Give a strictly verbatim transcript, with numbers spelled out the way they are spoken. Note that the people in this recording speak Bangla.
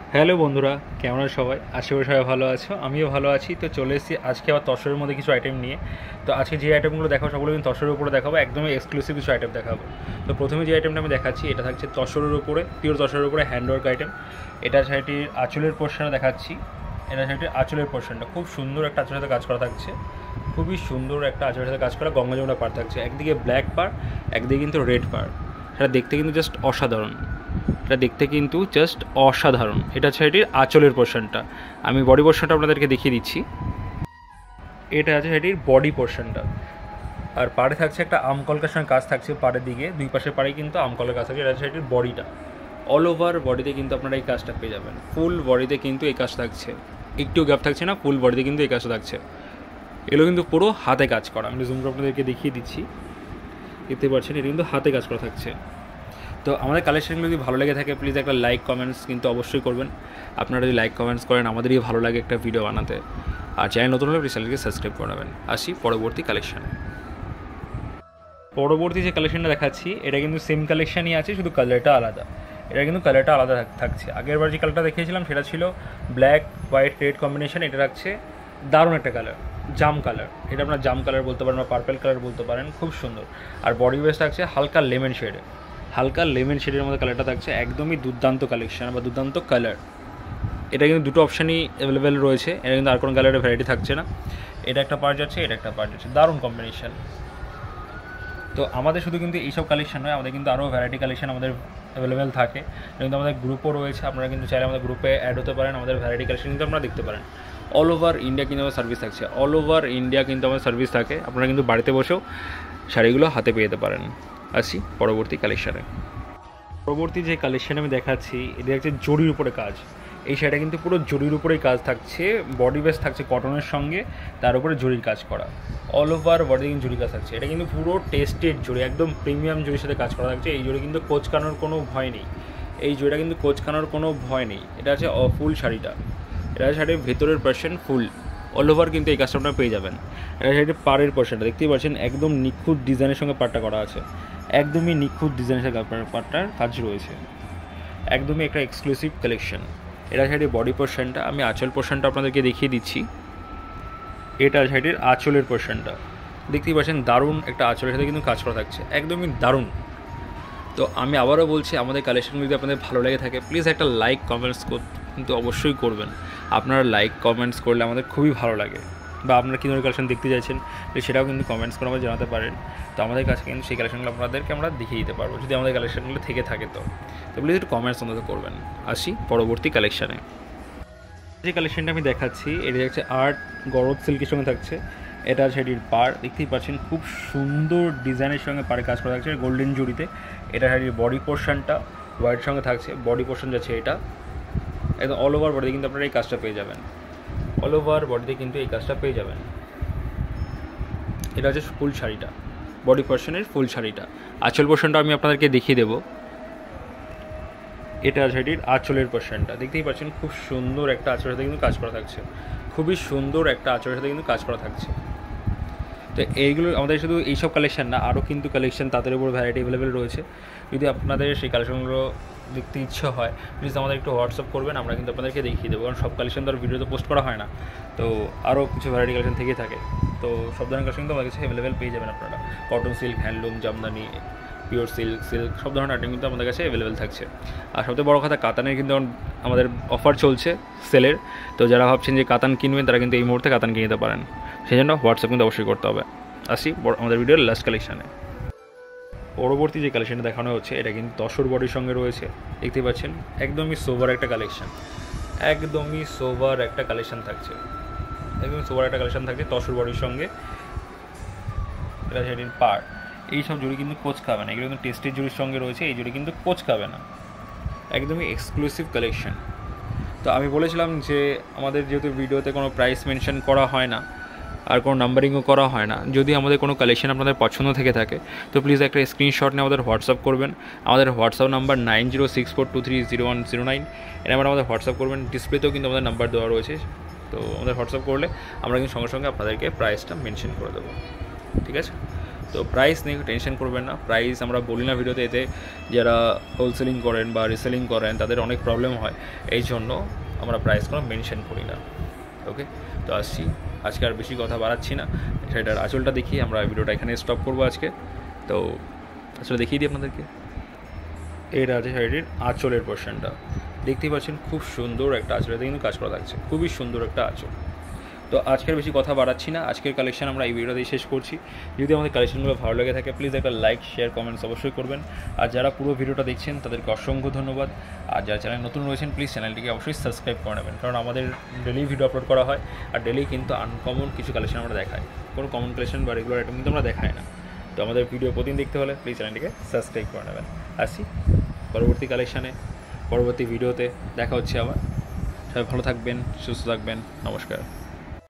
হ্যালো বন্ধুরা, কেমন আছো সবাই? আশা করি সবাই ভালো আছো, আমিও ভালো আছি। তো চলে এসেছি আজকে আবার তসরের মধ্যে কিছু আইটেম নিয়ে। তো আজকে যে আইটেমগুলো দেখাবো সবগুলো কিন্তু তসরের উপরে দেখাবো, একদমই এক্সক্লুসিভ কিছু আইটেম দেখাবো। তো প্রথমে যে আইটেমটা আমি দেখাচ্ছি এটা থাকছে তসরের উপরে, পিওর তসরের উপরে হ্যান্ডওয়ার্ক আইটেম। এটা শাড়িটির আঁচলের পোর্শনে দেখাচ্ছি। এটা শাড়িটির আঁচলের পোর্শনটা খুব সুন্দর একটা আঁচলের সাথে কাজ করা থাকছে, খুবই সুন্দর একটা আঁচলের সাথে কাজ করা গঙ্গা যমুনা পাড় থাকছে। একদিকে ব্ল্যাক পাড়, একদিকে কিন্তু রেড পাড়। সেটা দেখতে কিন্তু জাস্ট অসাধারণ, এটা দেখতে কিন্তু জাস্ট অসাধারণ। এটা হচ্ছে এটির আঁচলের পোর্শনটা। আমি বডি পোর্শনটা আপনাদেরকে দেখিয়ে দিচ্ছি। এটা আছে এটির বডি পোর্শনটা। আর পাড়ে থাকছে একটা আমকলকার সঙ্গে কাজ থাকছে, পাড়ের দিকে দুই পাশের পাড়ে কিন্তু আমকলের কাজ থাকছে। এটা হচ্ছে এটির বডিটা। অল ওভার বডিতে কিন্তু আপনারা এই কাজটা পেয়ে যাবেন। ফুল বডিতে কিন্তু এই কাজ থাকছে, একটু গ্যাপ থাকছে না, ফুল বডিতে কিন্তু এই কাজটা থাকছে। এগুলো কিন্তু পুরো হাতে কাজ করা। আমি জুম করে আপনাদেরকে দেখিয়ে দিচ্ছি, দেখতে পাচ্ছেন এটা কিন্তু হাতে কাজ করা থাকছে। তো আমাদের কালেকশনগুলো যদি ভালো লেগে থাকে প্লিজ একটা লাইক কমেন্টস কিন্তু অবশ্যই করবেন। আপনারা যদি লাইক কমেন্টস করেন আমাদেরই ভালো লাগে একটা ভিডিও বানাতে। আর চ্যানেল নতুন হলে প্লিজ চ্যানেলকে সাবস্ক্রাইব করে নেবেন। আসি পরবর্তী কালেকশানে। পরবর্তী যে কালেকশনটা দেখাচ্ছি এটা কিন্তু সেম কালেকশানই আছে, শুধু কালারটা আলাদা। এটা কিন্তু কালারটা আলাদা থাকছে। আগেরবার যে কালারটা দেখিয়েছিলাম সেটা ছিল ব্ল্যাক হোয়াইট রেড কম্বিনেশন। এটা রাখছে দারুণ একটা কালার, জাম কালার। এটা আপনার জাম কালার বলতে পারেন বা পার্পেল কালার বলতে পারেন, খুব সুন্দর। আর বডি ওয়েস থাকছে হালকা লেমন শেডে, হালকা লেমন শেডের মধ্যে কালারটা থাকছে। একদমই দুর্দান্ত কালেকশন বা দুর্দান্ত কালার। এটা কিন্তু দুটো অপশানই অ্যাভেলেবেল রয়েছে, এটা কিন্তু আর কোনো কালারের ভ্যারাইটি থাকছে না। এটা একটা পার্ট যাচ্ছে, এটা একটা পার্ট যাচ্ছে, দারুণ কম্বিনেশন। তো আমাদের শুধু কিন্তু এইসব কালেকশন নয়, আমাদের কিন্তু আরও ভ্যারাইটি কালেকশন আমাদের অ্যাভেলেবেল থাকে। কিন্তু আমাদের গ্রুপও রয়েছে, আপনারা কিন্তু চাইলে আমাদের গ্রুপে অ্যাড হতে পারেন। আমাদের ভ্যারাইটি কালেকশন কিন্তু আপনারা দেখতে পারেন। অল ওভার ইন্ডিয়া কিন্তু আমাদের সার্ভিস থাকছে, অল ওভার ইন্ডিয়া কিন্তু আমাদের সার্ভিস থাকে। আপনারা কিন্তু বাড়িতে বসেও শাড়িগুলো হাতে পেয়ে যেতে পারেন। আসি পরবর্তী কালেকশানে। পরবর্তী যে কালেকশান আমি দেখাচ্ছি এটা হচ্ছে জরির উপরে কাজ। এই শাড়িটা কিন্তু পুরো জরির উপরেই কাজ থাকছে, বডি বেস থাকছে কটনের সঙ্গে, তার উপরে জরির কাজ করা। অল ওভার বডি কিন্তু জরি কাজ থাকছে। এটা কিন্তু পুরো টেস্টেড জরি, একদম প্রিমিয়াম জরির সাথে কাজ করা থাকছে। এই জরি কিন্তু কোচকানোর কোনো ভয় নেই, এই জরিটা কিন্তু কোচকানোর কোনো ভয় নেই। এটা হচ্ছে ফুল শাড়িটা, এটা শাড়ির ভেতরের পার্সেন্ট ফুল অল ওভার কিন্তু এই কাজটা আপনারা পেয়ে যাবেন। এটা শাড়ির পাড়ের পার্সেন্টটা দেখতেই পাচ্ছেন, একদম নিখুঁত ডিজাইনের সঙ্গে পাড়টা করা আছে, একদমই নিখুঁত ডিজাইনের সাথে পাড়টার কাজ রয়েছে। একদমই একটা এক্সক্লুসিভ কালেকশন। এটা শাড়ির বডি পোর্শনটা। আমি আঁচল পোর্শনটা আপনাদেরকে দেখিয়ে দিচ্ছি। এটা শাড়ির আঁচলের পোর্শনটা দেখতেই পাচ্ছেন, দারুণ একটা আঁচলের সাথে কিন্তু কাজ করা থাকছে, একদমই দারুণ। তো আমি আবারও বলছি, আমাদের কালেকশনগুলো যদি আপনাদের ভালো লেগে থাকে প্লিজ একটা লাইক কমেন্টস কিন্তু অবশ্যই করবেন। আপনারা লাইক কমেন্টস করলে আমাদের খুবই ভালো লাগে। বা আপনারা কী ধরনের কালেকশন দেখতে চাইছেন সেটাও কিন্তু কমেন্টস করে আমাদের জানাতে পারেন। তো আমাদের কাছে কিন্তু সেই কালেকশনগুলো আপনাদেরকে আমরা দেখিয়ে দিতে পারবো যদি আমাদের কালেকশনগুলো থেকে থাকে। তো তো প্লিজ একটু কমেন্টস অন্তত করবেন। আসি পরবর্তী কালেকশানে। যে কালেকশনটা আমি দেখাচ্ছি এটা হচ্ছে আর্ট গরদ সিল্কের সঙ্গে থাকছে। এটা শাড়ির পাড় দেখতেই পাচ্ছেন, খুব সুন্দর ডিজাইনের সঙ্গে পাড়ে কাজ করা থাকছে গোল্ডেন জুড়িতে। এটা শাড়ির বডি পোর্শনটা হোয়াইট সঙ্গে থাকছে, বডি পোর্শন যাচ্ছে এটা একদম অল ওভার বডিতে কিন্তু আপনারা এই কাজটা পেয়ে যাবেন, অল ওভার বডিতে কিন্তু এই কাজটা পেয়ে যাবেন। এটা হচ্ছে ফুল শাড়িটা, বডি পোর্শনের ফুল শাড়িটা। আঁচল পোর্শনটা আমি আপনাদেরকে দেখিয়ে দেবো। এটা শাড়ির আঁচলের পোর্শনটা দেখতেই পাচ্ছেন, খুব সুন্দর একটা আঁচলের সাথে কিন্তু কাজ করা থাকছে, খুবই সুন্দর একটা আঁচলের সাথে কিন্তু কাজ করা থাকছে। তো এইগুলো আমাদের শুধু এইসব কালেকশান না, আরও কিন্তু কালেকশান তাদের উপর ভ্যারাইটি অ্যাভেলেবেল রয়েছে। যদি আপনাদের সেই কালেকশনগুলো দেখতে ইচ্ছা হয় প্লিজ আমাদের একটু হোয়াটসঅ্যাপ করবেন, আমরা কিন্তু আপনাদেরকে দেখিয়ে দেবো। কারণ সব কালেকশন তো আর ভিডিওতে পোস্ট করা হয় না, তো আরও কিছু ভ্যারাইটি কালেকশন থেকে থাকে। তো সব ধরনের কালেকশন কিন্তু আমাদের কাছে অ্যাভেলেবেল পেয়ে যাবেন আপনারা। Cotton silk, handloom, Jamdani, pure silk, silk সব ধরনের আইটেম কিন্তু আমাদের কাছে অ্যাভেলেবেল থাকছে। আর সবথেকে বড় কথা, কাতানের কিন্তু আমাদের অফার চলছে সেলের। তো যারা ভাবছেন যে কাতান কিনবেন তারা কিন্তু এই মুহূর্তে কাতান কিনে নিতে পারেন, সেই জন্য হোয়াটসঅ্যাপ কিন্তু অবশ্যই করতে হবে। আসি আমাদের ভিডিওর লাস্ট কালেকশানে। পরবর্তী যে কালেকশানটা দেখানো হচ্ছে এটা কিন্তু তসর বডির সঙ্গে রয়েছে, দেখতে পাচ্ছেন একদমই সোভার একটা কালেকশান, একদমই সোভার একটা কালেকশান থাকছে, একদমই সোভার একটা কালেকশান থাকছে তসর বডির সঙ্গে। এটা সেটির পার্ট। এই সব জুড়ি কিন্তু কোচ খাবে না, এগুলো কিন্তু টেস্টের জুড়ির সঙ্গে রয়েছে, এই জুড়ি কিন্তু কোচ খাবে না, একদমই এক্সক্লুসিভ কালেকশান। তো আমি বলেছিলাম যে আমাদের যেহেতু ভিডিওতে কোনো প্রাইস মেনশন করা হয় না আর কোনো নাম্বারিংও করা হয় না, যদি আমাদের কোনো কালেকশন আপনাদের পছন্দ থেকে থাকে তো প্লিজ একটা স্ক্রিনশট নিয়ে আমাদের হোয়াটসঅ্যাপ করবেন। আমাদের WhatsApp number nine zero six four two three zero one zero nine এর নাম্বার আমাদের হোয়াটসঅ্যাপ করবেন। ডিসপ্লেতেও কিন্তু আমাদের নাম্বার দেওয়া রয়েছে, তো আমাদের হোয়াটসঅ্যাপ করলে আমরা কিন্তু সঙ্গে সঙ্গে আপনাদেরকে প্রাইসটা মেনশন করে দেবো, ঠিক আছে? তো প্রাইস নিয়ে টেনশন করবেন না, প্রাইস আমরা বলি না ভিডিওতে, এতে যারা হোলসেলিং করেন বা রিসেলিং করেন তাদের অনেক প্রবলেম হয়, এই জন্য আমরা প্রাইস কোনো মেনশন করি না। ওকে, তো আসছি, আজকে আর বেশি কথা বাড়াচ্ছি না, সেটার আঁচলটা দেখিয়ে আমরা ভিডিওটা এখানে স্টপ করবো আজকে। তো আসলে দেখিয়ে দিই আপনাদেরকে, এটা আছে শাড়িটির আঁচলের পোর্শনটা, দেখতেই পাচ্ছেন খুব সুন্দর একটা আঁচল, এতে কিন্তু কাজ করা থাকছে, খুবই সুন্দর একটা আঁচল। তো আজকের বেশি কথা বাড়াচ্ছি না, আজকের কালেকশন আমরা এই ভিডিওতেই শেষ করছি। যদি আমাদের কালেকশনগুলো ভালো লেগে থাকে প্লিজ একটা লাইক শেয়ার কমেন্টস অবশ্যই করবেন। আর যারা পুরো ভিডিওটা দেখছেন তাদেরকে অসংখ্য ধন্যবাদ। আর যারা চ্যানেল নতুন রয়েছেন প্লিজ চ্যানেলটিকে অবশ্যই সাবস্ক্রাইব করে নেবেন, কারণ আমাদের ডেলি ভিডিও আপলোড করা হয়, আর ডেলি কিন্তু আনকমন কিছু কালেকশন আমরা দেখাই, কোনো কমন কালেকশন বা রেগুলার আইটেম কিন্তু আমরা দেখাই না। তো আমাদের ভিডিও প্রতিদিন দেখতে হলে প্লিজ চ্যানেলটিকে সাবস্ক্রাইব করে নেবেন। আসি পরবর্তী কালেকশানে, পরবর্তী ভিডিওতে দেখা হচ্ছে আবার। সবাই ভালো থাকবেন, সুস্থ থাকবেন, নমস্কার।